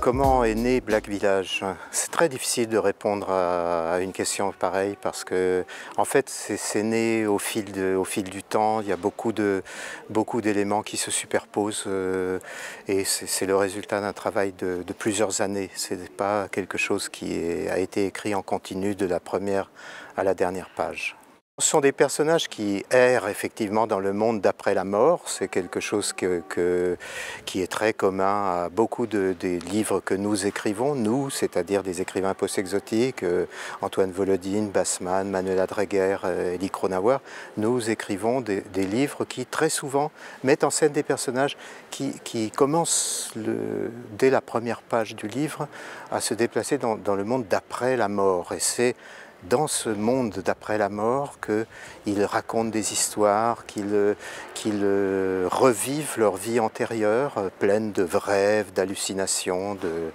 Comment est né Black Village? C'est très difficile de répondre à une question pareille parce que en fait c'est né au fil du temps. Il y a beaucoup d'éléments qui se superposent et c'est le résultat d'un travail de plusieurs années. Ce n'est pas quelque chose qui a été écrit en continu de la première à la dernière page. Ce sont des personnages qui errent effectivement dans le monde d'après la mort. C'est quelque chose qui est très commun à beaucoup des livres que nous écrivons, nous, c'est-à-dire des écrivains post-exotiques, Antoine Volodine, Bassman, Manuela Dreger, Elie Kronauer. Nous écrivons des livres qui très souvent mettent en scène des personnages qui commencent dès la première page du livre à se déplacer dans le monde d'après la mort. Et c'est dans ce monde d'après la mort qu'ils racontent des histoires, qu'ils revivent leur vie antérieure, pleine de rêves, d'hallucinations,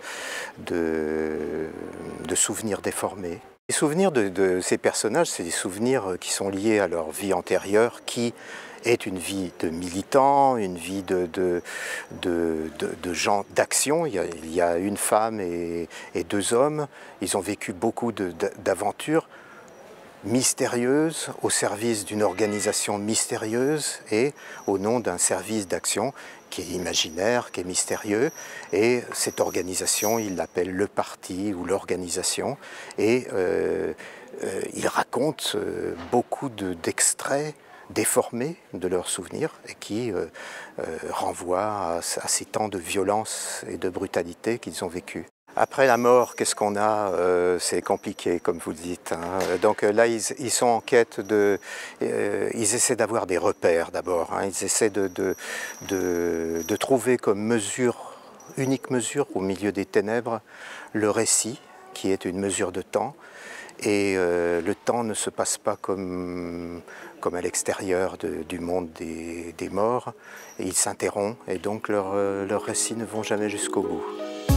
de souvenirs déformés. Les souvenirs de ces personnages, c'est des souvenirs qui sont liés à leur vie antérieure, qui est une vie de militants, une vie de gens d'action. Il y a une femme et deux hommes. Ils ont vécu beaucoup d'aventures mystérieuses au service d'une organisation mystérieuse et au nom d'un service d'action qui est imaginaire, qui est mystérieux. Et cette organisation, ils l'appellent le parti ou l'organisation. Et ils racontent beaucoup d'extraits déformés de leurs souvenirs et qui renvoient à ces temps de violence et de brutalité qu'ils ont vécu. Après la mort, qu'est-ce qu'on a? C'est compliqué, comme vous le dites. Hein. Donc là, ils sont en quête ils essaient d'avoir des repères d'abord. Hein. Ils essaient de trouver comme mesure, unique mesure au milieu des ténèbres, le récit, qui est une mesure de temps. Et le temps ne se passe pas comme à l'extérieur du monde des morts. Et il s'interrompt et donc leurs récits ne vont jamais jusqu'au bout.